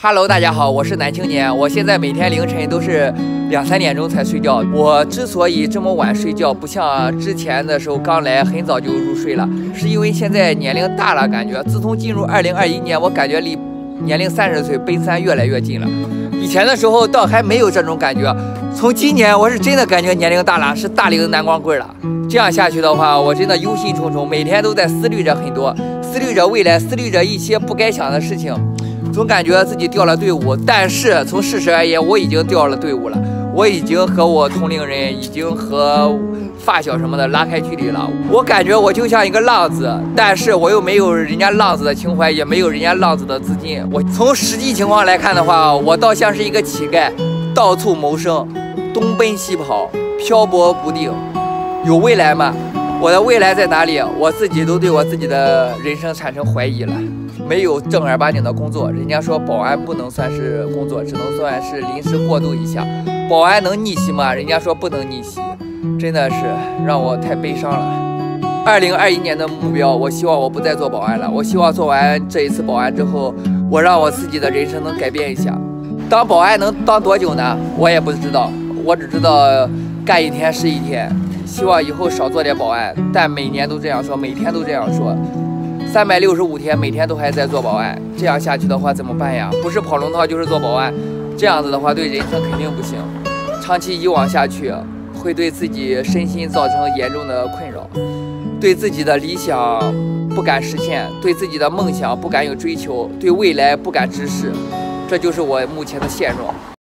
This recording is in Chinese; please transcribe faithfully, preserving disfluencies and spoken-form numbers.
Hello， 大家好，我是男青年。我现在每天凌晨都是两三点钟才睡觉。我之所以这么晚睡觉，不像之前的时候刚来很早就入睡了，是因为现在年龄大了，感觉自从进入二零二一年，我感觉离年龄三十岁奔三越来越近了。以前的时候倒还没有这种感觉，从今年我是真的感觉年龄大了，是大龄男光棍了。这样下去的话，我真的忧心忡忡，每天都在思虑着很多，思虑着未来，思虑着一些不该想的事情。总感觉自己掉了队伍，但是从事实而言，我已经掉了队伍了。我已经和我同龄人，已经和发小什么的拉开距离了。我感觉我就像一个浪子，但是我又没有人家浪子的情怀，也没有人家浪子的资金。我从实际情况来看的话，我倒像是一个乞丐，到处谋生，东奔西跑，漂泊不定。有未来吗？我的未来在哪里？我自己都对我自己的人生产生怀疑了。没有正儿八经的工作，人家说保安不能算是工作，只能算是临时过渡一下。保安能逆袭吗？人家说不能逆袭，真的是让我太悲伤了。二零二一年的目标，我希望我不再做保安了。我希望做完这一次保安之后，我让我自己的人生能改变一下。当保安能当多久呢？我也不知道，我只知道干一天是一天。希望以后少做点保安，但每年都这样说，每天都这样说。三百六十五天，每天都还在做保安，这样下去的话怎么办呀？不是跑龙套就是做保安，这样子的话对人生肯定不行。长期以往下去，会对自己身心造成严重的困扰，对自己的理想不敢实现，对自己的梦想不敢有追求，对未来不敢直视，这就是我目前的现状。